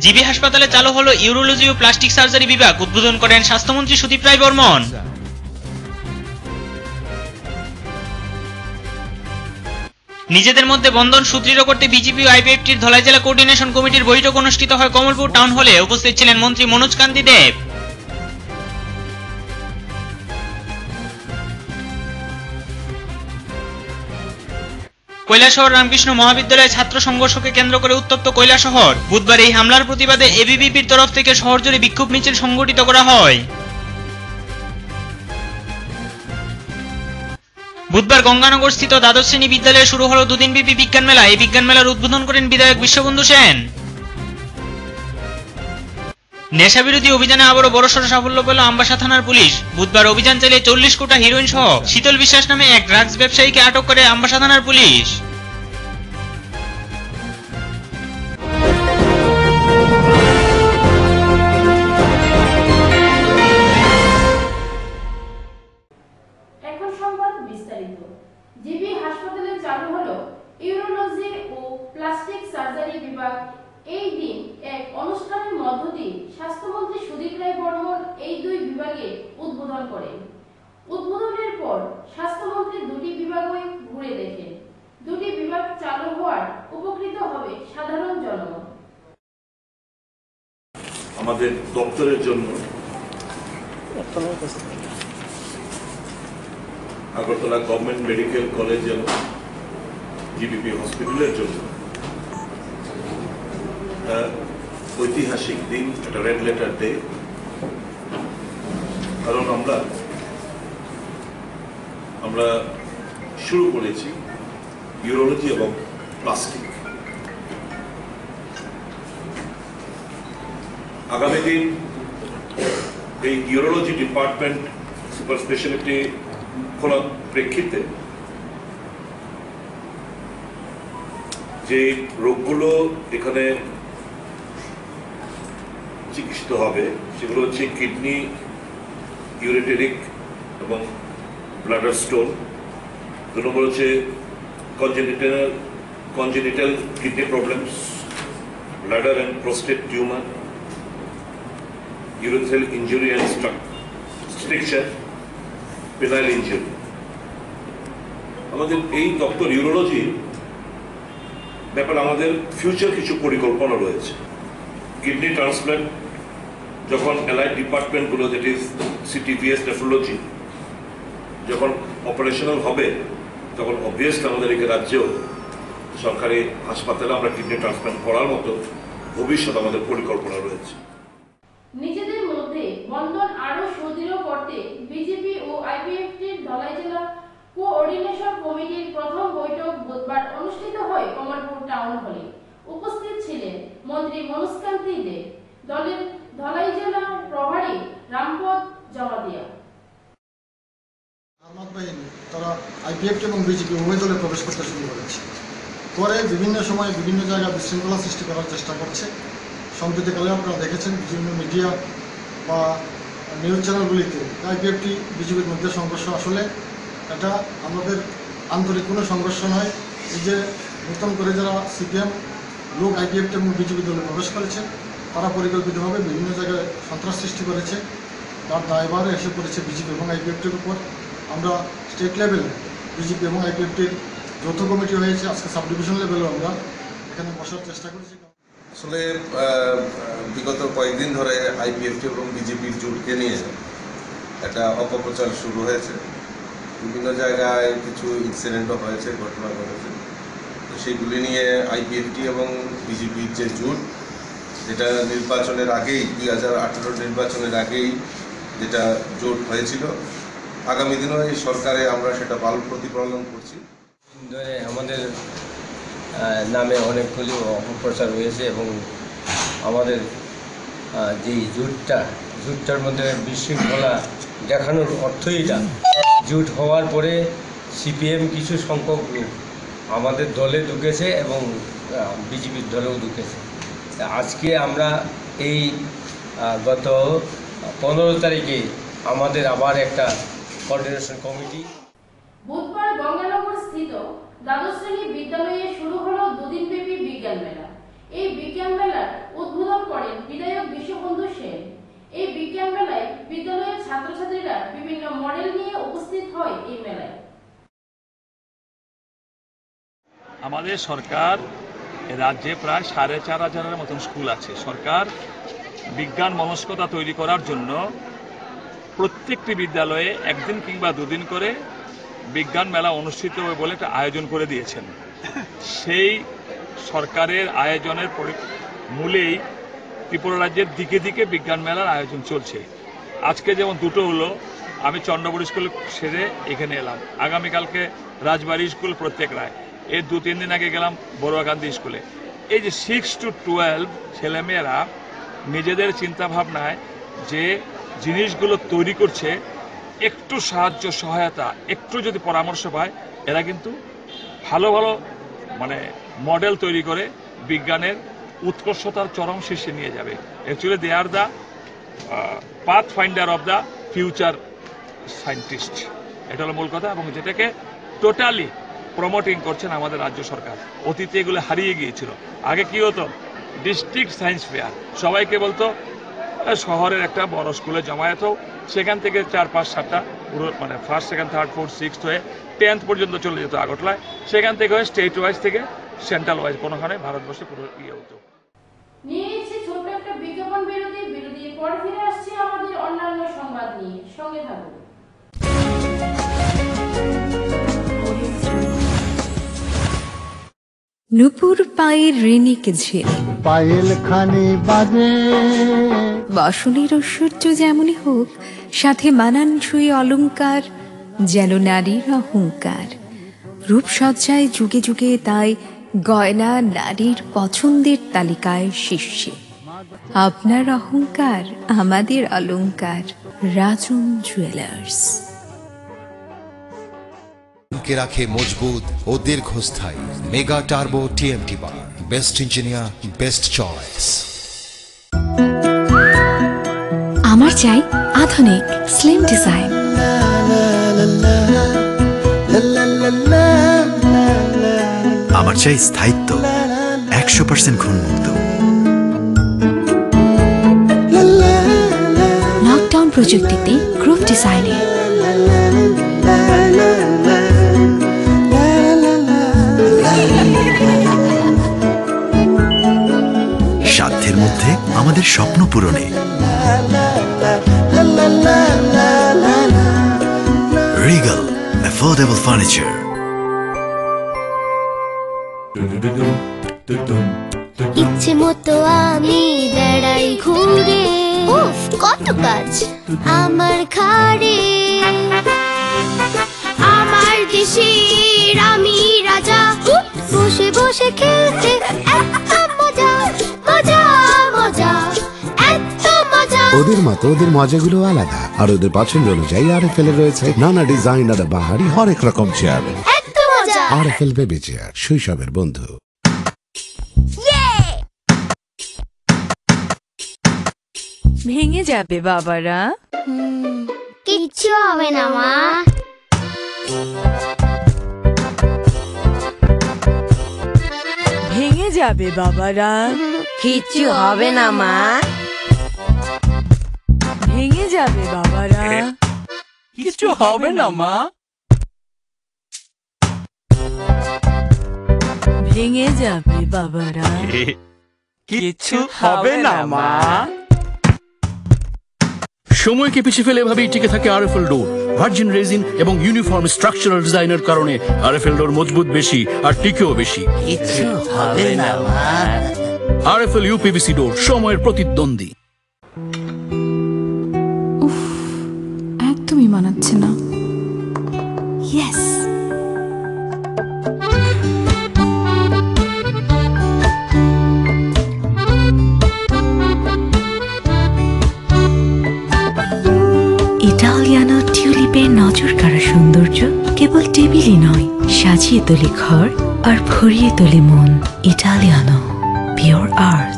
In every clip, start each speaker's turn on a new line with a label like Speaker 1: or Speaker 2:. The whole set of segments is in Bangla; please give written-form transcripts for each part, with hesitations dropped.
Speaker 1: জিবি হাসপাতালে চালু হলো ইউরোলজি ও প্লাস্টিক সার্জারি বিভাগ, উদ্বোধন করেন স্বাস্থ্যমন্ত্রী সুদীপ রায় বর্মন। নিজেদের মধ্যে বন্ধন সুদৃঢ় করতে বিজেপি ও আইপিএফটির ধলাই জেলা কোঅর্ডিনেশন কমিটির বৈঠক অনুষ্ঠিত হয় কমলপুর টাউন হলে। উপস্থিত ছিলেন মন্ত্রী মনোজ কান্তি দেব। কৈলাসহর রামকৃষ্ণ মহাবিদ্যালয়ে ছাত্র সংঘর্ষকে কেন্দ্র করে উত্তপ্ত কৈলাসহর। বুধবার এই হামলার প্রতিবাদে এবিভিপির তরফ থেকে শহর জুড়ে বিক্ষোভ মিছিল সংগঠিত করা হয়। বুধবার গঙ্গানগর স্থিত দ্বাদশ শ্রেণী বিদ্যালয়ে শুরু হলো দুদিনব্যাপী বিজ্ঞান মেলা। এই বিজ্ঞান মেলার উদ্বোধন করেন বিধায়ক বিশ্ববন্ধু সেন। নেশা বিরোধী অভিযানে আবারও বড়সড় সাফল্য পেল আমবাসা থানার পুলিশ। বুধবার অভিযান চালিয়ে 40 কোটা হিরোইন সহ শীতল বিশ্বাস নামে এক ড্রাগস ব্যবসায়ীকে আটক করে আমবাসা থানার পুলিশ।
Speaker 2: এখন সংবাদ বিস্তারিত। জিবি হাসপাতালে চালু হলো ইউরোলজি ও প্লাস্টিক সার্জারি বিভাগ। এই দিন এক অনুষ্ঠানের মধ্য দিয়ে স্বাস্থ্যমন্ত্রী সুদীপ রায় বর্মন এই দুই বিভাগের উদ্বোধন করেন। উদ্বোধনের পর স্বাস্থ্যমন্ত্রী দুটি বিভাগই ঘুরে দেখেন। দুটি বিভাগ চালু হওয়ার উপকৃত হবে সাধারণ জনগণ।
Speaker 3: আমাদের দপ্তরের জন্য আগরতলা গভর্নমেন্ট মেডিকেল কলেজ এবং জিবিপি হসপিটালের জন্য ঐতিহাসিক দিন, একটা রেড লেটার ডে। কারণ আমরা শুরু করেছি ইউরোলজি এবং প্লাস্টিক। আগামী দিন এই ইউরোলজি ডিপার্টমেন্ট সুপার স্পেশালিটি খোলার প্রেক্ষিতে যে রোগগুলো এখানে চিকিৎসিত হবে সেগুলো হচ্ছে কিডনি, ইউরেটেরিক এবং ব্লাডার স্টোন। 2 নম্বর হচ্ছে congenital kidney problems, bladder and prostate tumour, urethral injury and stricture, penile injury. আমাদের এই দপ্তর ইউরোলজি ব্যাপারে আমাদের ফিউচার কিছু পরিকল্পনা রয়েছে। কিডনি ট্রান্সপ্ল্যান্ট যখন অ্যালাইড ডিপার্টমেন্টগুলো, দ্যাট ইজ সিটিভিএস, নেফ্রোলজি যখন অপারেশনাল হবে তখন অবভিয়াসলি আমাদের এই রাজ্যেও সরকারি হাসপাতালে আমরা কিডনি ট্রান্সপ্ল্যান্ট করার মতো ভবিষ্যৎ আমাদের পরিকল্পনা রয়েছে।
Speaker 2: নিজেদের মধ্যে বন্ধন আরো সুদৃঢ় করতে বিজেপি ও আইপিএফটির ধলাই জেলা কোঅর্ডিনেশন কমিটির প্রথম বৈঠক বুধবার অনুষ্ঠিত হয় কমলপুর টাউন হলে। উপস্থিত ছিলেন মন্ত্রী মনোজ কান্তি দেব, দলের ধলাই জেলার প্রভারী রামপদ জমাতিয়া।
Speaker 4: আহমদ বাহিনী তারা আইপিএফ এবং বিজেপি উভয় দলে প্রবেশ করতে শুরু করেছে। পরে বিভিন্ন সময় বিভিন্ন জায়গায় বিশৃঙ্খলা সৃষ্টি করার চেষ্টা করছে। সম্প্রতিকালে আপনারা দেখেছেন বিভিন্ন মিডিয়া বা নিউজ চ্যানেলগুলিতে আইপিএফটি বিজেপির মধ্যে সংঘর্ষ। আসলে এটা আমাদের আন্তরিক কোনো সংঘর্ষ নয়। এই যে নতুন করে যারা সিপিএম লোক আইপিএফটি এবং বিজেপি দলে প্রবেশ করেছে তারা পরিকল্পিতভাবে বিভিন্ন জায়গায় সন্ত্রাস সৃষ্টি করেছে। তার দায়ভার এসে পড়েছে বিজেপি এবং আইপিএফটির উপর। আমরা স্টেট লেভেলে বিজেপি এবং আইপিএফটির যৌথ কমিটি হয়েছে, আজকে সাব ডিভিশন লেভেলেও আমরা এখানে বসার চেষ্টা করেছি।
Speaker 5: আসলে বিগত কয়েকদিন ধরে আইপিএফটি এবং বিজেপির জোটকে নিয়ে একটা অপপ্রচার শুরু হয়েছে। বিভিন্ন জায়গায় কিছু ইনসিডেন্টও হয়েছে, ঘটনা ঘটেছে। তো সেইগুলি নিয়ে আইপিএফটি এবং বিজেপির যে জোট, যেটা নির্বাচনের আগেই 2018 নির্বাচনের আগেই যেটা জোট হয়েছিল, আগামী দিনও এই সরকারে আমরা সেটা ভালো প্রতিপালন করছি।
Speaker 6: আমাদের নামে অনেকগুলি অপপ্রচার হয়েছে এবং আমাদের যেই জোটটার মধ্যে বিশৃঙ্খলা দেখানোর অর্থই এটা। জোট হওয়ার পরে সিপিএম কিছু সংখ্যক লোক আমাদের দলে ঢুকেছে এবং বিজেপির দলেও ঢুকেছে। আজকে আমরা এই গত 15 তারিখে আমাদের আবার একটা কোঅর্ডিনেশন কমিটি।
Speaker 2: বুধবার গঙ্গানগর স্থিত দ্বাদশ শ্রেণী বিদ্যালয়ে শুরু হলো দুদিনব্যাপী বিজ্ঞান মেলা। এই বিজ্ঞান মেলার উদ্বোধন করেন বিধায়ক বিশ্ববন্ধু সেন। এই বিজ্ঞান মেলায় বিদ্যালয়ের ছাত্রছাত্রীরা বিভিন্ন মডেল নিয়ে উপস্থিত হয় এই মেলায়।
Speaker 7: আমাদের সরকার রাজ্যে প্রায় ৪,৫০০ মতন স্কুল আছে। সরকার বিজ্ঞান মনস্কতা তৈরি করার জন্য প্রত্যেকটি বিদ্যালয়ে একদিন কিংবা দুদিন করে বিজ্ঞান মেলা অনুষ্ঠিত হবে বলে একটা আয়োজন করে দিয়েছেন। সেই সরকারের আয়োজনের মূলেই ত্রিপুরা রাজ্যের দিকে দিকে বিজ্ঞান মেলার আয়োজন চলছে। আজকে যেমন দুটো হলো, আমি চন্দ্রপুর স্কুল সেরে এখানে এলাম, আগামীকালকে রাজবাড়ি স্কুল প্রত্যেক রায়, এর 2-3 দিন আগে গেলাম বড়ুয়াকান্দি স্কুলে। এই যে 6 to 12 ছেলেমেয়েরা নিজেদের চিন্তা ভাবনায় যে জিনিসগুলো তৈরি করছে, একটু সাহায্য সহায়তা, একটু যদি পরামর্শ পায়, এরা কিন্তু ভালো ভালো মডেল তৈরি করে বিজ্ঞানের উৎকর্ষতার চরম শীর্ষে নিয়ে যাবে। Actually they are the path finder of the future scientist, এটা হলো মূল কথা। এবং যেটাকে টোটালি প্রমোটিং করছেন আমাদের রাজ্য সরকার। অতীতে এগুলো হারিয়ে গিয়েছিল। আগে কি হতো, ডিস্ট্রিক্ট সায়েন্স ফেয়ার, সবাইকে বলতো শহরের একটা বড় স্কুলে জমায়েত হোক, সেখান থেকে 4-5-7টা পুরো first, second, third, fourth, sixth হয়ে 10th পর্যন্ত চলে যেত আগরতলায়। সেখান থেকে হয়ে স্টেট ওয়াইজ থেকে সেন্ট্রাল ওয়াইজ কোনোখানে ভারতবর্ষে পুরো হতো।
Speaker 2: নিয়ে নিচ্ছে ছোট্ট একটা বিজ্ঞাপন বিরতির পর ফিরে আসছে আমাদের অন্যান্য সংবাদ নিয়ে। সঙ্গে থাকুন।
Speaker 8: নুপুর পায়ের রেণিক ঝিল,
Speaker 9: পায়েল খানি বাজে,
Speaker 8: বসনের ঐশ্বর্য যেমনই হোক, সাথে মানানসই অলংকার, যেন নারীর অহংকার। রূপসজ্জায় যুগে যুগে তাই গয়না নারীর পছন্দের তালিকায় শীর্ষে। আপনার অহংকার আমাদের অলংকার, রাজন জুয়েলার্স।
Speaker 10: কে রাখে মজবুত ও দীর্ঘস্থায়ী mega turbo TMT bar, best engineer, best choice.
Speaker 8: আমার চাই আধুনিক স্লিম ডিজাইন,
Speaker 11: আমার চাই স্থায়িত্ব, 100% ঘুণমুক্ত।
Speaker 8: লকডাউন প্রযুক্তিতে গ্রুপ ডিজাইনে,
Speaker 11: সাধ্যের মধ্যে আমাদের স্বপ্ন পূরণে। Regal affordable furniture.
Speaker 12: ইচ্ছে মতো আমি বেড়াই ঘুরে, উফ কত কাজ আমার ঘাড়ে। আমার দেশের আমি রাজা, বসে বসে খেলতে এত মজা, মজা মজা, এত মজা।
Speaker 13: ওদের মতো ওদের মজাগুলো আলাদা, আর ওদের পছন্দ অনুযায়ী আরএফএল এর রয়েছে নানা ডিজাইন আর বাহারি হরেক রকম চেয়ার।
Speaker 12: এত মজা।
Speaker 13: আরএফএল বেবি চেয়ার, শৈশবের বন্ধু।
Speaker 8: ভেঙে যাবে বাবারা,
Speaker 12: কিচ্ছু হবে না মা।
Speaker 8: ভেঙে যাবে বাবারা, কিচ্ছু হবে না মা। ভেঙে যাবে বাবারা,
Speaker 14: কিচ্ছু হবে না মা।
Speaker 8: ভেঙে যাবে বাবারা,
Speaker 14: কিচ্ছু হবে না মা। সময়কে পিছিয়ে ফেলে এভাবেই টিকে থাকে আরএফএল ডোর। ভার্জিন রেজিন এবং ইউনিফর্ম স্ট্রাকচারাল ডিজাইনের কারণে আরএফএল ডোর মজবুত বেশি আর টিকেও বেশি।
Speaker 15: কিচ্ছু হবে না মা।
Speaker 14: আরএফএল ইউপিভিসি ডোর, সময়ের প্রতিদ্বন্দ্বী।
Speaker 8: উফ, একদমই মানাচ্ছে না। ইয়েস, ইটালিয়ানো টিউলিপের নজর কাড়া সৌন্দর্য কেবল টেবিলই নয়, সাজিয়ে তোলে ঘর আর ভরিয়ে তোলে মন। Italiano, pure art.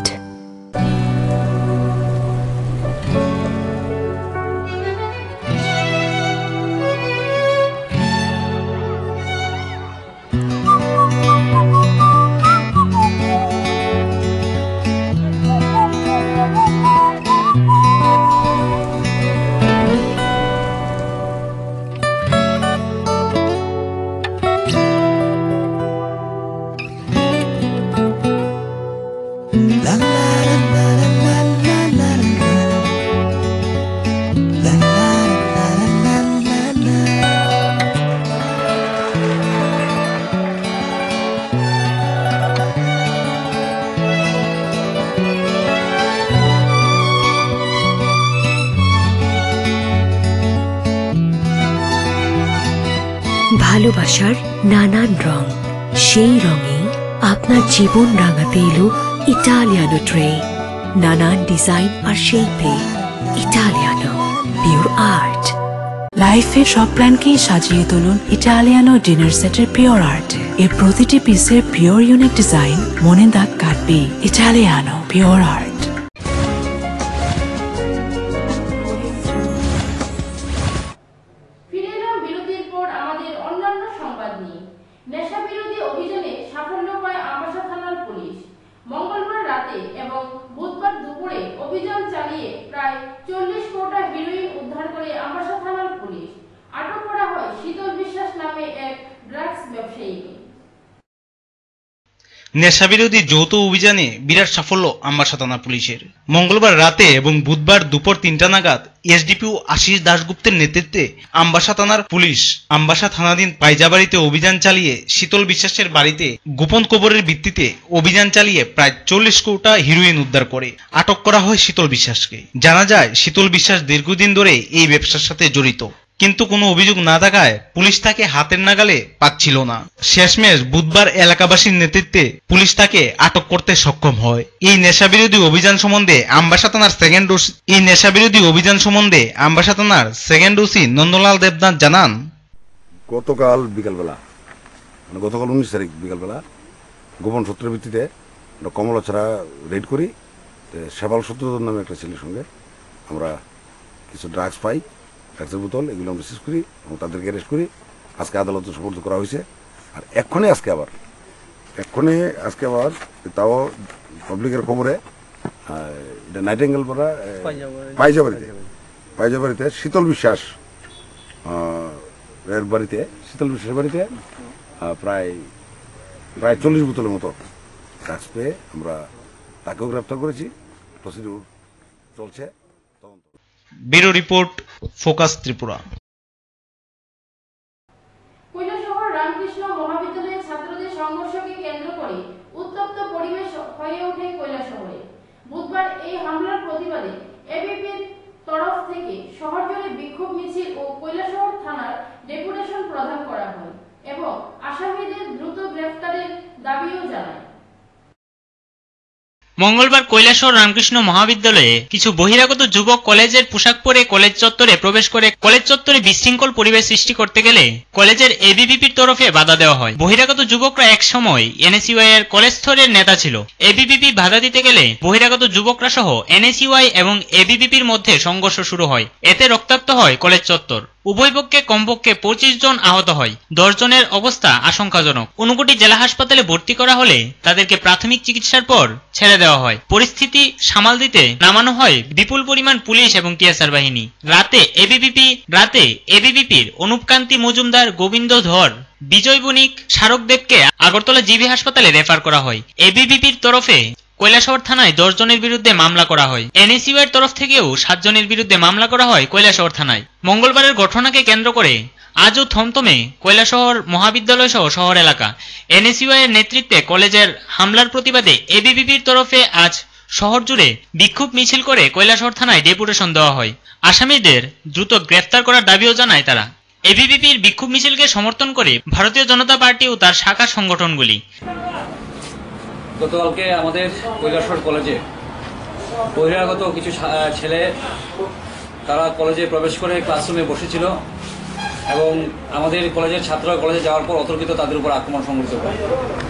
Speaker 8: ভালোবাসার নানান রং, সেই রঙে আপনার জীবন রাঙাতে এলো ইটালিয়ানো ট্রে। নানান ডিজাইন আর শেপে ইটালিয়ানো পিওর আর্ট। লাইফের সব প্ল্যানকেই সাজিয়ে তুলুন ইটালিয়ানো ডিনার সেটের পিওর আর্ট। এর প্রতিটি পিসের পিওর ইউনিক ডিজাইন মনে দাগ কাটবে। Italiano pure art.
Speaker 2: ফিরে এলাম বিরতির পর আমাদের অন্যান্য সংবাদ নিয়ে। নেশা বিরোধী অভিযানে সাফল্য পায় আমবাসা থানার পুলিশ। মঙ্গলবার রাতে এবং বুধবার দুপুরে অভিযান চালিয়ে প্রায় 40 কোটা হেরোইন উদ্ধার করে আমবাসা থানার পুলিশ। আটক করা হয় শীতল বিশ্বাস নামে এক ড্রাগস ব্যবসায়ীকে।
Speaker 1: নেশাবিরোধী যৌথ অভিযানে বিরাট সাফল্য আমবাসা থানা পুলিশের। মঙ্গলবার রাতে এবং বুধবার দুপুর 3টা নাগাদ এসডিপিও আশিস দাশগুপ্তের নেতৃত্বে আমবাসা থানার পুলিশ আমবাসা থানাধীন পাইজাবাড়িতে অভিযান চালিয়ে শীতল বিশ্বাসের বাড়িতে গোপন খবরের ভিত্তিতে অভিযান চালিয়ে প্রায় 40 কোটা হিরোইন উদ্ধার করে আটক করা হয় শীতল বিশ্বাসকে। জানা যায় শীতল বিশ্বাস দীর্ঘদিন ধরে এই ব্যবসার সাথে জড়িত, কিন্তু কোনো অভিযোগ না থাকায় পুলিশ তাকে হাতের নাগালে পাচ্ছিল না। শেষমেশ বুধবার এলাকাবাসীর নেতৃত্বে পুলিশ তাকে আটক করতে সক্ষম হয়। এই নেশাবিরোধী অভিযান সম্বন্ধে আমবাসা থানার সেকেন্ড ওসি নন্দলাল দেবনাথ জানান,
Speaker 16: গতকাল বিকালবেলা গতকাল 19 তারিখ বিকালবেলা গোপন সূত্রের ভিত্তিতে কমলাছড়া রেড করি। সেবাল সত্যধর নামে একটা ছেলের সঙ্গে আমরা কিছু ড্রাগস পাই, ড্রাগসের বোতল, এগুলো আমরা সিজ করি এবং তাদেরকে অ্যারেস্ট করি। আজকে আদালতে সোপর্দ করা হয়েছে। আর এক্ষণে আজকে আবার তাও পাবলিকের খবরে এটা নাইটেঙ্গেল পাড়া পাইজাবাড়িতে শীতল বিশ্বাস এর বাড়িতে প্রায় 40 বোতলের মতো ড্রাগস পেয়ে আমরা তাকেও গ্রেপ্তার করেছি। প্রসিডিউর চলছে।
Speaker 1: Bureau report, focus Tripura.
Speaker 2: Kailashahar Ramakrishna মহাবিদ্যালয়ের ছাত্রদের সংঘর্ষকে কেন্দ্র করে উত্তপ্ত পরিবেশ হয়ে ওঠে কৈলাসহরে। বুধবার এই হামলার প্রতিবাদে এবিপির তরফ থেকে শহর জুড়ে বিক্ষোভ মিছিল ও কৈলাসহর থানার ডেপুটেশন প্রদান করা হয় এবং আসামিদের দ্রুত গ্রেফতারের দাবিও জানায়।
Speaker 1: মঙ্গলবার কৈলাসহর রামকৃষ্ণ মহাবিদ্যালয়ে কিছু বহিরাগত যুবক কলেজের পোশাক পরে কলেজ চত্বরে প্রবেশ করে কলেজ চত্বরে বিশৃঙ্খল পরিবেশ সৃষ্টি করতে গেলে কলেজের এবিভিপির তরফে বাধা দেওয়া হয়। বহিরাগত যুবকরা এক সময় এনএসইউআই এর কলেজ স্তরের নেতা ছিল। এবিভিপি বাধা দিতে গেলে বহিরাগত যুবকরা সহ এনএসইউআই এবং এবিভিপির মধ্যে সংঘর্ষ শুরু হয়। এতে রক্তাক্ত হয় কলেজ চত্বর। উভয় পক্ষে কমপক্ষে 25 জন আহত হয়। 10 জনের অবস্থা আশঙ্কাজনক। ঊনকোটি জেলা হাসপাতালে ভর্তি করা হলে তাদেরকে প্রাথমিক চিকিৎসার পর ছেড়ে দেওয়া হয়। পরিস্থিতি সামাল দিতে নামানো হয় বিপুল পরিমাণ পুলিশ এবং টিএসআর বাহিনী। রাতে এবিভিপির অনুপকান্তি মজুমদার, গোবিন্দ ধর, বিজয় বণিক, শারক দেবকে আগরতলা জিবি হাসপাতালে রেফার করা হয়। এবিভিপির তরফে কৈলাসহর থানায় 10 জনের বিরুদ্ধে মামলা করা হয়। এনএসইউ এর তরফ থেকেও 7 জনের বিরুদ্ধে মামলা করা হয় কৈলাসহর থানায়। মঙ্গলবারের ঘটনাকে কেন্দ্র করে আজও থমথমে কৈলাসহর মহাবিদ্যালয় সহ শহর এলাকা। এনএসইউআই এর নেতৃত্বে কলেজের হামলার প্রতিবাদে এবিভিপির তরফে আজ শহর জুড়ে বিক্ষোভ মিছিল করে কৈলাসহর থানায় ডেপুটেশন দেওয়া হয়। আসামিদের দ্রুত গ্রেফতার করার দাবিও জানায় তারা। এবিভিপির বিক্ষোভ মিছিলকে সমর্থন করে ভারতীয় জনতা পার্টি ও তার শাখা সংগঠনগুলি।
Speaker 17: গতকালকে আমাদের কৈলাসহর কলেজে বহিরাগত কিছু ছেলে তারা কলেজে প্রবেশ করে ক্লাসরুমে বসেছিল এবং আমাদের কলেজের ছাত্ররা কলেজে যাওয়ার পর অতর্কিত তাদের উপর আক্রমণ সংঘটিত করে।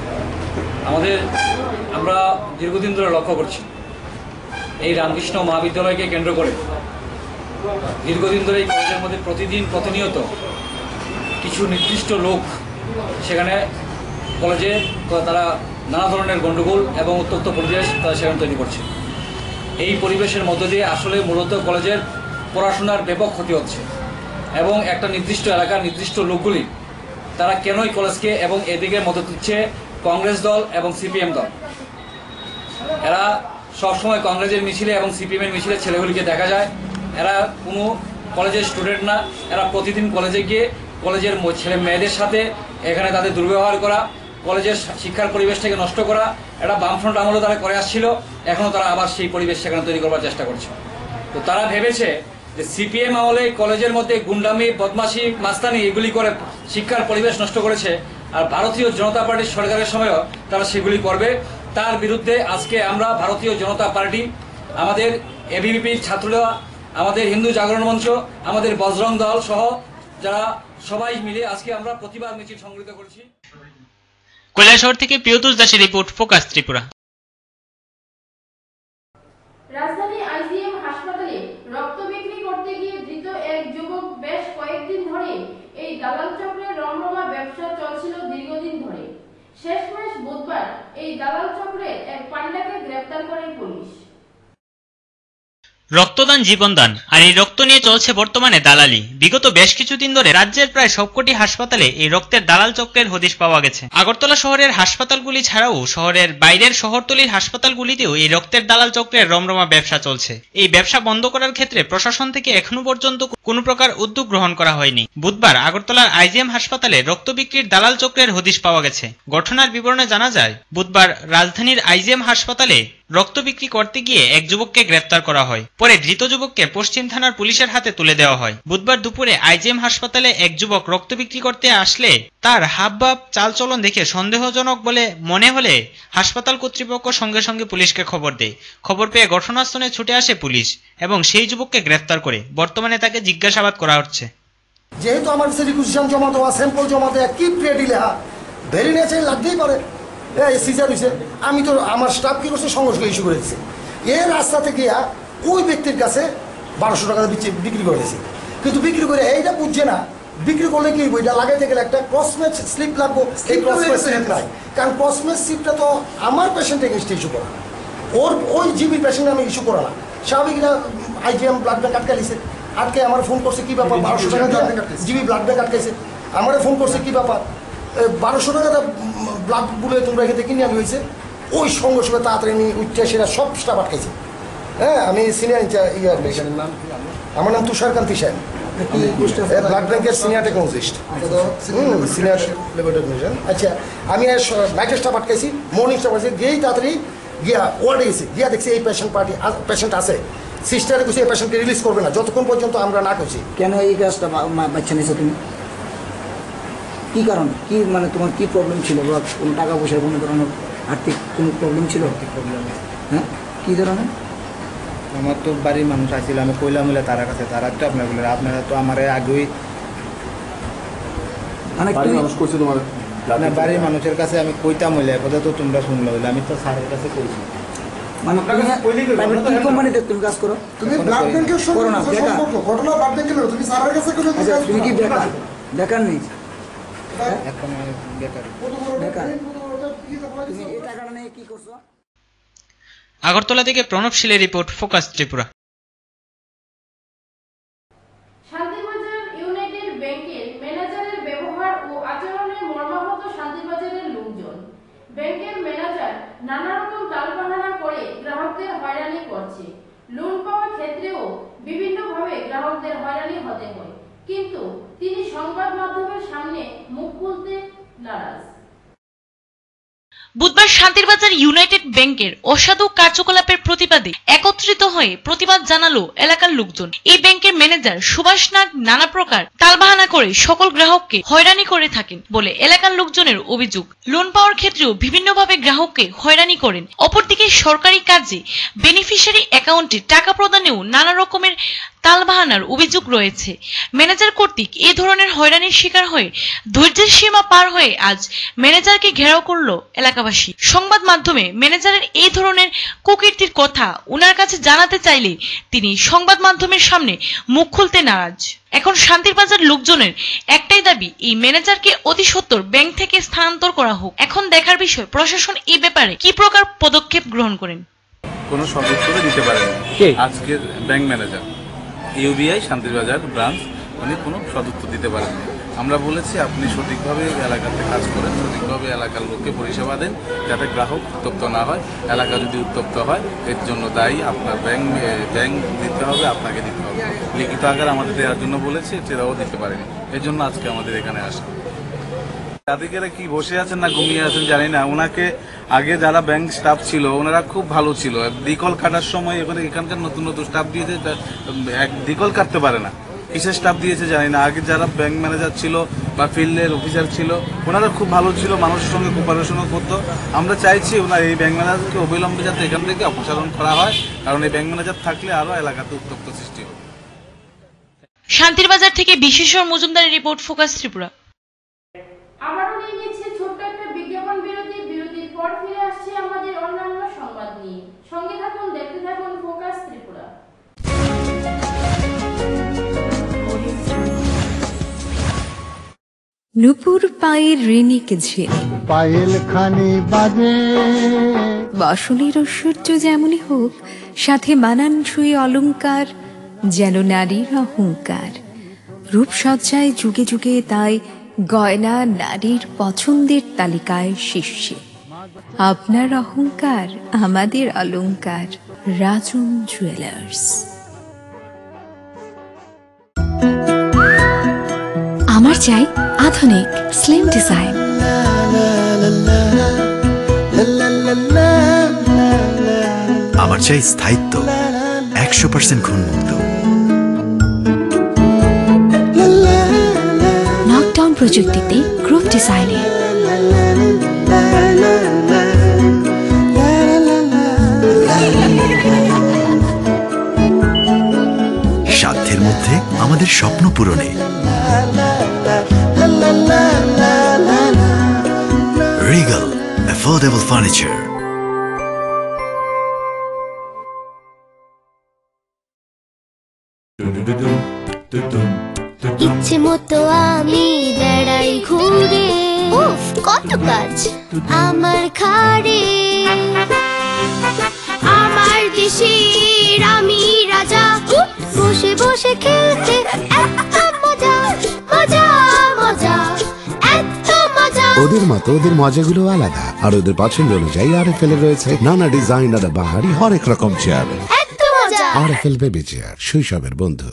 Speaker 17: আমরা দীর্ঘদিন ধরে লক্ষ্য করছি এই রামকৃষ্ণ মহাবিদ্যালয়কে কেন্দ্র করে দীর্ঘদিন ধরে এই কলেজের মধ্যে প্রতিনিয়ত কিছু নির্দিষ্ট লোক সেখানে কলেজে তারা নানা ধরনের গণ্ডগোল এবং উত্তপ্ত পরিবেশ তারা সেখানে তৈরি করছে। এই পরিবেশের মধ্য দিয়ে আসলে মূলত কলেজের পড়াশোনার ব্যাপক ক্ষতি হচ্ছে এবং একটা নির্দিষ্ট এলাকার নির্দিষ্ট লোকগুলি তারা কেনই কলেজকে এবং এদিকে মদত দিচ্ছে কংগ্রেস দল এবং সিপিএম দল। এরা সবসময় কংগ্রেসের মিছিলে এবং সিপিএমের মিছিলে ছেলেগুলিকে দেখা যায়। এরা কোনো কলেজের স্টুডেন্ট না, এরা প্রতিদিন কলেজে গিয়ে কলেজের ছেলে মেয়েদের সাথে এখানে তাদের দুর্ব্যবহার করা, কলেজের শিক্ষার পরিবেশটাকে নষ্ট করা, এটা বামফ্রন্ট আমলেও তারা করে আসছিল, এখনও তারা আবার সেই পরিবেশ সেখানে তৈরি করবার চেষ্টা করছে। তো তারা ভেবেছে যে সিপিএম আমলে কলেজের মধ্যে গুন্ডামি, বদমাশি, মাস্তানি এগুলি করে শিক্ষার পরিবেশ নষ্ট করেছে, আর ভারতীয় জনতা পার্টির সরকারের সময়ও তারা সেগুলি করবে। তার বিরুদ্ধে আজকে আমরা ভারতীয় জনতা পার্টি, আমাদের এবিভিপির ছাত্ররা, আমাদের হিন্দু জাগরণ মঞ্চ, আমাদের বজরং দল সহ যারা সবাই মিলে আজকে আমরা প্রতিবাদ মিছিল সংগঠিত করেছি।
Speaker 1: কৈলাসহর থেকে প্রিয়তোষ দাসের রিপোর্ট, ফোকাস ত্রিপুরা।
Speaker 2: রাজধানী আইজিএম হাসপাতালে রক্ত বিক্রি করতে গিয়ে ধৃত এক যুবক। বেশ কয়েকদিন ধরে এই দালাল চক্রের রমরমা ব্যবসা চলছিল দীর্ঘদিন ধরে। শেষমেশ বুধবার এই দালাল চক্রের এক পান্ডাকে গ্রেফতার করে পুলিশ।
Speaker 1: রক্তদান জীবনদান, আর এই রক্ত নিয়ে চলছে বর্তমানে দালালি। বিগত বেশ কিছুদিন ধরে রাজ্যের প্রায় সবকটি হাসপাতালে এই রক্তের দালাল চক্রের হদিশ পাওয়া গেছে। আগরতলা শহরের হাসপাতালগুলি ছাড়াও শহরের বাইরের শহরতলির হাসপাতালগুলিতেও এই রক্তের দালাল চক্রের রমরমা ব্যবসা চলছে। এই ব্যবসা বন্ধ করার ক্ষেত্রে প্রশাসন থেকে এখনো পর্যন্ত কোনো প্রকার উদ্যোগ গ্রহণ করা হয়নি। বুধবার আগরতলার আইজিএম হাসপাতালে রক্ত বিক্রির দালাল চক্রের হদিশ পাওয়া গেছে। ঘটনার বিবরণে জানা যায়, বুধবার রাজধানীর আইজিএম হাসপাতালে রক্ত বিক্রি করতে গিয়ে এক যুবককে গ্রেফতার করা হয়। পরে ধৃত যুবককে পশ্চিম থানার পুলিশের হাতে তুলে দেওয়া হয়। বুধবার দুপুরে আইজিএম হাসপাতালে এক যুবক রক্ত বিক্রি করতে আসলে তার হাবভাব, চালচলন দেখে সন্দেহজনক বলে মনে হলে হাসপাতাল কর্তৃপক্ষ সঙ্গে সঙ্গে পুলিশকে খবর দেয়। খবর পেয়ে ঘটনাস্থলে ছুটে আসে পুলিশ এবং সেই যুবককে গ্রেফতার করে বর্তমানে তাকে জিজ্ঞাসাবাদ করা হচ্ছে।
Speaker 18: যেহেতু আমার কাছে রিকুইজিশন জমা দেওয়া, স্যাম্পল জমা দেওয়া, কি প্রেডি লেখা, ভেরি নেচার লাগতেই পারে। সিজার হয়েছে, আমি তো আমার স্টাফ কি করছে, সংঘর্ষ ইস্যু করে দিচ্ছে। এর রাস্তাতে গিয়া ওই ব্যক্তির কাছে 1200 টাকা বিক্রি করে দিয়েছে, কিন্তু বিক্রি করে এইটা বুঝছে না বিক্রি করলে কি বইটা লাগাইতে গেলে একটা ক্রসম্যাচ স্লিপ লাগবো। এই ক্রসম্যাচ স্লিপ নাই, কারণ ক্রসম্যাচ স্লিপটা তো আমার পেশেন্ট এগেনস্টে ইস্যু করা, ওর ওই জিবি পেশেন্ট আমি ইস্যু করা না। স্বাভাবিকরা আইজিএম ব্লাড ব্যাংক আটকাইছে, আটকে আমার ফোন করছে কি ব্যাপার, 1200 টাকা জিবি ব্লাড ব্যাংক আটকাইছে। আমার ফোন করছে কি ব্যাপার, 1200 টাকা ব্লাড গুলো তোমরা এখান থেকে কিনে আনি হয়েছে। ওই সঙ্গে সঙ্গে তাড়াতাড়ি আমি উঠতে সেটা সব স্টাফ আটকাইছে। হ্যাঁ, আমি সিনিয়র নাম, আমার নাম তুষারকান্তি সাহেব, ব্লাড ব্যাংকের সিনিয়র টেকনোলজিস্ট, সিনিয়র লেভেল টেকনোলজিয়ান। আচ্ছা, আমি নাইট স্টাফ আটকাইছি, মর্নিং স্টাফ আছে, গিয়েই তাড়াতাড়ি গিয়া ওয়ার্ডে গেছি, গিয়া দেখছি এই পেশেন্ট আছে। সিস্টারে কিছু এই পেশেন্টকে রিলিজ করবে না যতক্ষণ পর্যন্ত আমরা না করছি।
Speaker 19: কেন এই কাজটা বাচ্চা নিয়েছো তুমি? কি কারণ, কি মানে তোমার কি প্রবলেম ছিল? বা কোনো টাকা পয়সার কোনো ধরনের আর্থিক কোনো প্রবলেম ছিল? আর্থিক প্রবলেম, হ্যাঁ, কী ধরনের?
Speaker 20: আমার তো বাড়ির মানুষ আসছিল, আমি কইলাম হলে তারা কাছে, তারা তো আপনার বলে আপনারা তো আমার আগেই
Speaker 19: মানে
Speaker 20: মানুষ করছে তোমার আপনার বাড়ির মানুষের কাছে আমি কইতাম হইলে কথা তো তোমরা শুনলে হইলে, আমি তো স্যারের কাছে কইছি।
Speaker 19: মানে কি কোম্পানিতে তুমি কাজ করো?
Speaker 18: তুমি ব্লাড ব্যাংকের
Speaker 19: করো না, বেকার।
Speaker 18: ঘটনা ব্লাড ব্যাংকের, তুমি স্যারের কাছে কোনো
Speaker 19: তুমি কি বেকার? বেকার নেই,
Speaker 20: এখন বেকার।
Speaker 19: তুমি এই টাকাটা নিয়ে কি করছো?
Speaker 1: আগরতলা থেকে প্রণব শীলের report, focus Tripura.
Speaker 2: Shantibazar united ব্যাংকের ম্যানেজারের ব্যবহার ও আচরণের মর্মাহত শান্তিবাজারের লোকজন। ব্যাংকের ম্যানেজার নানা রকম টালবাহানা করে গ্রাহকদের হয়রানি করছে। লোন পাওয়ার ক্ষেত্রেও বিভিন্নভাবে গ্রাহকদের হয়রানি হতে হয়, কিন্তু তিনি সংবাদ মাধ্যমের সামনে মুখ খুলতে নারাজ।
Speaker 21: বুধবার শান্তিরবাজার ইউনাইটেড ব্যাংকের অসাধু কার্যকলাপের প্রতিবাদে একত্রিত হয়ে প্রতিবাদ জানালো এলাকার লোকজন। এই ব্যাংকের ম্যানেজার সুভাষ নাগ নানা প্রকার টালবাহানা করে সকল গ্রাহককে হয়রানি করে থাকেন বলে এলাকার লোকজনের অভিযোগ। লোন পাওয়ার ক্ষেত্রেও বিভিন্নভাবে গ্রাহককে হয়রানি করেন। অপরদিকে সরকারি কাজে বেনিফিশিয়ারি অ্যাকাউন্টে টাকা প্রদানেও নানা রকমের তালবাহানার অভিযোগ রয়েছে। ম্যানেজার কর্তৃক এ ধরনের হয়রানির শিকার হয়ে ধৈর্যের সীমা পার হয়ে আজ ম্যানেজারকে ঘেরাও করলো এলাকাবাসী। সংবাদ মাধ্যমে ম্যানেজারের এই ধরনের কুকীর্তির কথা ওনার কাছে জানাতে চাইলে তিনি সংবাদ মাধ্যমের সামনে মুখ খুলতে নারাজ। এখন শান্তিরবাজার লোকজনের একটাই দাবি, এই ম্যানেজারকে অতি সত্বর ব্যাংক থেকে স্থানান্তর করা হোক। এখন দেখার বিষয় প্রশাসন এই ব্যাপারে কি প্রকার পদক্ষেপ গ্রহণ করেন।
Speaker 22: কোনো সদস্য দিতে পারেন আজকের bank manager UBI Shantirbazar branch, উনি কোনো সদস্য দিতে পারেননি। আমরা বলেছি আপনি সঠিকভাবে এলাকাতে কাজ করেন, সঠিকভাবে এলাকার লোককে পরিষেবা দেন, যাতে গ্রাহক উত্তপ্ত না হয়। এলাকা যদি উত্তপ্ত হয় এর জন্য দায়ী আপনার ব্যাংক দিতে হবে, আপনাকে দিতে হবে। লিখিত আকার আমাদের দেওয়ার জন্য বলেছি, সেটাও দিতে পারেনি, এর জন্য আজকে আমাদের এখানে আসা। তাদেরকে কি বসে আছেন না ঘুমিয়ে আছেন জানি না, ওনাকে আগে যারা ব্যাংক স্টাফ ছিল ওনারা খুব ভালো ছিল, দিকল কাটার সময় এখানকার নতুন নতুন স্টাফ দিয়েছে, দিকল কাটতে পারে না, কিসের স্টাফ দিয়েছে জানি না। আগে যারা ব্যাংক ম্যানেজার ছিল বা ফিল্ডের অফিসার ছিল ওনারা খুব ভালো ছিল, মানুষের সঙ্গে কোপারেশনও করতো। আমরা চাইছি ওনার এই ব্যাংক ম্যানেজারকে অবিলম্বে যাতে এখান থেকে অপসারণ করা হয়, কারণ এই ব্যাংক ম্যানেজার থাকলে আরও এলাকাতে উত্তপ্ত সৃষ্টি হবে।
Speaker 21: শান্তির বাজার থেকে বিশেশ্বর মজুমদারের রিপোর্ট, ফোকাস ত্রিপুরা।
Speaker 2: আবারও নিয়ে নিচ্ছে ছোট্ট একটা বিজ্ঞাপন বিরতি। বিরতির পর ফিরে আসছে আমাদের অন্যান্য সংবাদ নিয়ে। সঙ্গে থাকুন, দেখতে থাকুন ফোকাস ত্রিপুরা।
Speaker 8: নুপুর পায়ের ঋণিক ঝিল,
Speaker 9: পায়েল খানি বাজে
Speaker 8: বাসনের ঐশ্বর্য যেমনই হোক, সাথে মানানসই অলংকার যেন নারীর অহংকার। রূপসজ্জায় যুগে যুগে তাই গয়না নারীর পছন্দের তালিকায় শীর্ষে। আপনার অহংকার আমাদের অলংকার, রাজন জুয়েলার্স। আমার চাই আধুনিক স্লিম ডিজাইন,
Speaker 11: আমার চাই স্থায়িত্ব, 100% ঘুণমুক্ত।
Speaker 8: নকডাউন প্রযুক্তিতে গ্রুপ ডিজাইনে,
Speaker 11: সাধ্যের মধ্যে আমাদের স্বপ্ন পূরণে রিগাল অ্যাফোর্ডেবল ফার্নিচার।
Speaker 12: ইচ্ছে মতো আমি বেড়াই ঘুরে, উফ কত কাজ আমার ঘাড়ে। আমার দেশের আমি রাজা, বসে বসে খেলতে এত মজা, মজা মজা এত মজা।
Speaker 13: ওদের মতো ওদের মজাগুলো আলাদা, আর ওদের পছন্দ অনুযায়ী RFL এর রয়েছে নানা ডিজাইন আর বাহারি হরেক রকম চেয়ার।
Speaker 12: এত মজা
Speaker 13: RFL বেবি চেয়ার, শৈশবের বন্ধু।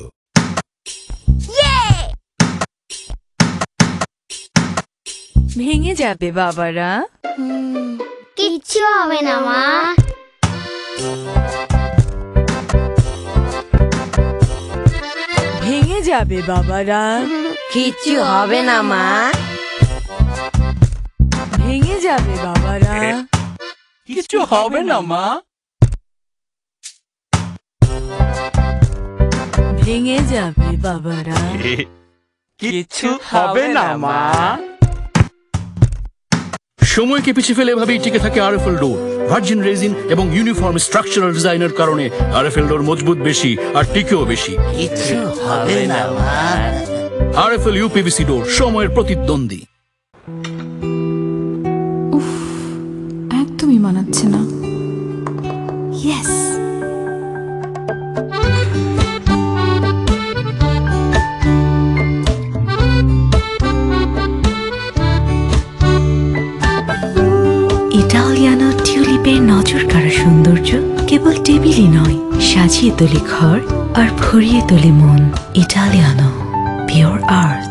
Speaker 8: ভেঙে যাবে বাবারা,
Speaker 12: কিচ্ছু হবে না মা।
Speaker 8: ভেঙে যাবে বাবারা, কিচ্ছু হবে না মা। ভেঙে যাবে বাবারা,
Speaker 14: কিছু হবে না মা।
Speaker 8: ভেঙে যাবে বাবারা,
Speaker 14: কিছু হবে না মা। সময়কে পিছিয়ে ফেলে এভাবেই টিকে থাকে RFL ডোর। ভার্জিন রেজিন এবং ইউনিফর্ম স্ট্রাকচারাল ডিজাইনের কারণে RFL ডোর মজবুত বেশি আর টিকেও বেশি।
Speaker 15: কিছু হবে না মা।
Speaker 14: RFL UPVC ডোর, সময়ের প্রতিদ্বন্দ্বী।
Speaker 8: একদমই মানাচ্ছে না। ইয়েস, ইটালিয়ানো টিউলিপের নজর কাড়া সৌন্দর্য কেবল টেবিলই নয়, সাজিয়ে তোলে ঘর আর ভরিয়ে তোলে মন। Italiano pure art.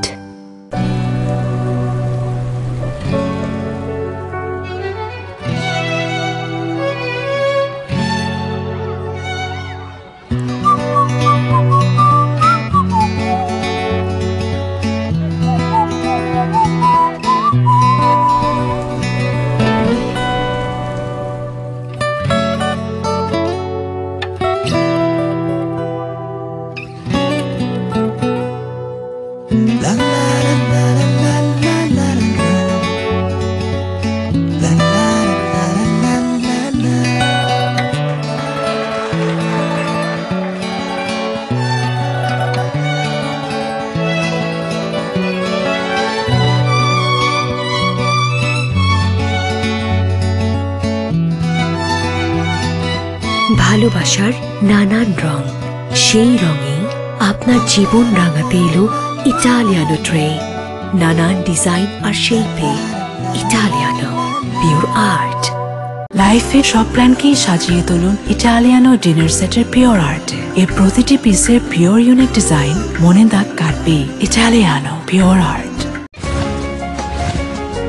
Speaker 8: ভালোবাসার নানান রং, সেই রঙে আপনার জীবন রাঙাতে এলো ইটালিয়ানো ট্রে। নানান ডিজাইন আর শেপে ইটালিয়ানো পিওর আর্ট। লাইফের সব প্ল্যানকেই সাজিয়ে তুলুন ইটালিয়ানো ডিনার সেটের পিওর আর্টে। এর প্রতিটি পিসের পিওর ইউনিক ডিজাইন মনে দাগ কাটবে। Italiano pure art.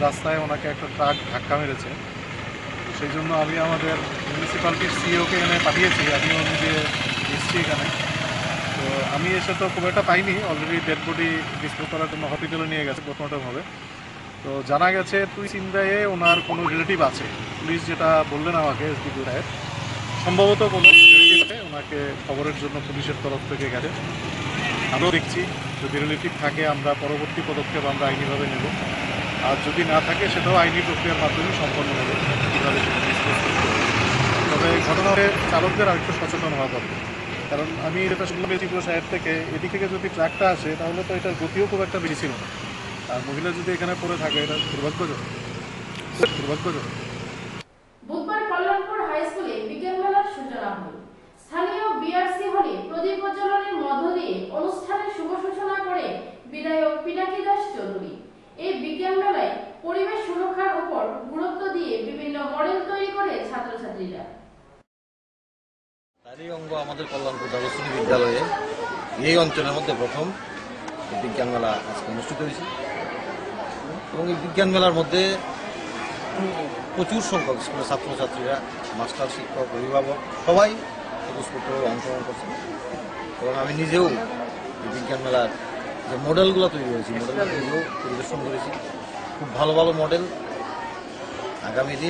Speaker 3: রাস্তায় ওনাকে একটা ট্রাক ধাক্কা মেরেছে। সেই জন্য আমি আমাদের মিউনিসিপ্যালিটির সিইওকে এখানে পাঠিয়েছি, আমিও নিজে এসেছি এখানে। তো আমি এসে তো খুব একটা পাইনি, অলরেডি ডেড বডি ডিসপোজ করার জন্য হসপিটালে নিয়ে গেছে পোস্টমর্টমভাবে। তো জানা গেছে চিন্তায় ওনার কোনো রিলেটিভ আছে, পুলিশ যেটা বললেন আমাকে এসডিপিও সাহেব, সম্ভবত কোনো রিলেটিভ আছে, ওনাকে খবরের জন্য পুলিশের তরফ থেকে গেছে। আমিও দেখছি যদি রিলেটিভ থাকে আমরা পরবর্তী পদক্ষেপ আমরা আইনিভাবে নেব, আর যদি না থাকে সেটাও আইনি প্রক্রিয়ার মাধ্যমে সম্পন্ন হবে কীভাবে সেটা ডিসপোজ করতে হবে। তবে ঘটনাতে চালকদের আরেকটু সচেতন হওয়া দরকার, কারণ আমি যেটা শুনলাম ত্রিপুরা সাইড থেকে, এদিক থেকে যদি ট্রাকটা আসে তাহলে তো এটার গতিও খুব একটা বেশি ছিল না, আর মহিলা যদি এখানে পড়ে থাকে এটা দুর্ভাগ্যজনক।
Speaker 2: বুধবার কল্যাণপুর হাই স্কুলে বিজ্ঞান মেলার সূচনা হল। স্থানীয় বিআরসি হলে প্রদীপ প্রজ্বলনের মধ্য দিয়ে অনুষ্ঠানের শুভ সূচনা করে বিধায়ক পিনাকি দাস চৌধুরী। এই বিজ্ঞান মেলায় পরিবেশ সুরক্ষার উপর গুরুত্ব দিয়ে বিভিন্ন মডেল তৈরি করে ছাত্রছাত্রীরা।
Speaker 4: তারই অঙ্গ আমাদের কল্যাণপুর দ্বাদশ্রেণী বিদ্যালয়ে এই অঞ্চলের মধ্যে প্রথম বিজ্ঞান মেলা আজকে অনুষ্ঠিত হয়েছে এবং এই বিজ্ঞান মেলার মধ্যে প্রচুর সংখ্যক স্কুলের ছাত্রছাত্রীরা, মাস্টার, শিক্ষক, অভিভাবক সবাই স্বতঃস্ফূর্তভাবে অংশগ্রহণ করছে এবং আমি নিজেও এই বিজ্ঞান মেলার যে মডেলগুলো তৈরি হয়েছে মডেলগুলো নিজেও পরিদর্শন করেছি। খুব ভালো ভালো মডেল। আগামী দিন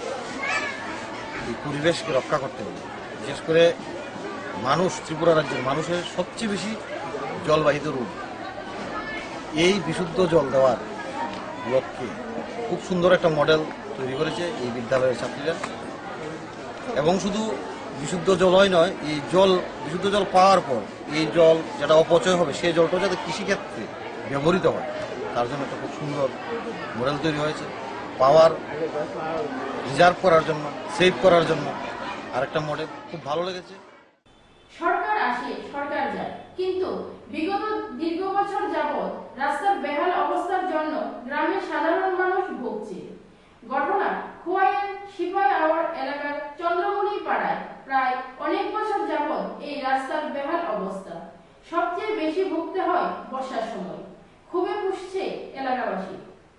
Speaker 4: এই পরিবেশকে রক্ষা করতে হবে, বিশেষ করে মানুষ, ত্রিপুরা রাজ্যের মানুষের সবচেয়ে বেশি জলবাহিত রোগ, এই বিশুদ্ধ জল দেওয়ার লক্ষ্যে খুব সুন্দর একটা মডেল তৈরি করেছে এই বিদ্যালয়ের ছাত্রীরা। এবং শুধু বিশুদ্ধ জলই নয়, এই জল, বিশুদ্ধ জল পাওয়ার পর এই জল যেটা অপচয় হবে সেই জলটা যাতে কৃষিক্ষেত্রে ব্যবহৃত হয় তার জন্য একটা খুব সুন্দর মডেল তৈরি হয়েছে। পাওয়ার রিজার্ভ করার জন্য, সেভ করার জন্য আরেকটা মডেল খুব ভালো লেগেছে।
Speaker 2: সরকার আসে, সরকার যায়, কিন্তু বিগত দীর্ঘ বছর যাবৎ রাস্তার বেহাল অবস্থার জন্য গ্রামের সাধারণ মানুষ ভুগছে। ঘটনা খোয়াইয়ের সিপাই আওয়ার এলাকার চন্দ্রমণি পাড়ায় প্রায় অনেক বছর যাবৎ এই রাস্তার বেহাল অবস্থা। সবচেয়ে বেশি ভুগতে হয় বর্ষার সময়। খুবই পুষছে এলাকাবাসী।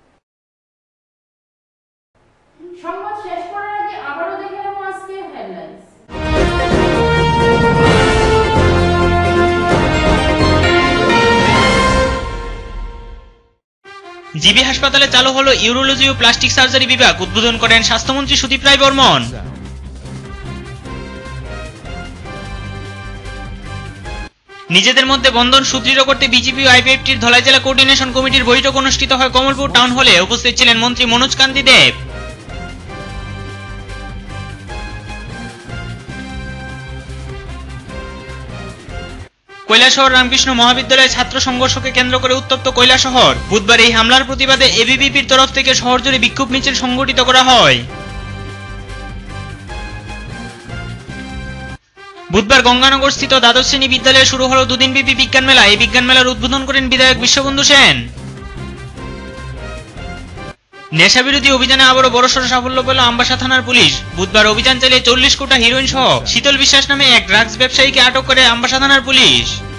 Speaker 2: সংবাদ শেষ করার আগে আবারও দেখে নেব আজকে হেডলাইন্স।
Speaker 1: জিবি হাসপাতালে চালু হলো ইউরোলজি ও প্লাস্টিক সার্জারি বিভাগ, উদ্বোধন করেন স্বাস্থ্যমন্ত্রী সুদীপ রায় বর্মন। নিজেদের মধ্যে বন্ধন সুদৃঢ় করতে বিজেপি ও আইপিএফটির ধলাই জেলা কোঅর্ডিনেশন কমিটির বৈঠক অনুষ্ঠিত হয় কমলপুর টাউন হলে। উপস্থিত ছিলেন মন্ত্রী মনোজ কান্তি দেব। কৈলাসহর রামকৃষ্ণ মহাবিদ্যালয়ে ছাত্র সংঘর্ষকে কেন্দ্র করে উত্তপ্ত কৈলাসহর। বুধবার এই হামলার প্রতিবাদে এবিভিপির তরফ থেকে শহর জুড়ে বিক্ষোভ মিছিল সংগঠিত করা হয়। বুধবার গঙ্গানগর স্থিত দ্বাদশ শ্রেণী বিদ্যালয়ে শুরু হলো দুদিনব্যাপী বিজ্ঞান মেলা। এই বিজ্ঞান মেলার উদ্বোধন করেন বিধায়ক বিশ্ববন্ধু সেন। নেশা বিরোধী অভিযানে আবারও বড়সড় সাফল্য পেল আমবাসা থানার পুলিশ। বুধবার অভিযান চালিয়ে 40 কোটা হিরোইন সহ শীতল বিশ্বাস নামে এক ড্রাগস ব্যবসায়ীকে আটক করে আমবাসা থানার পুলিশ।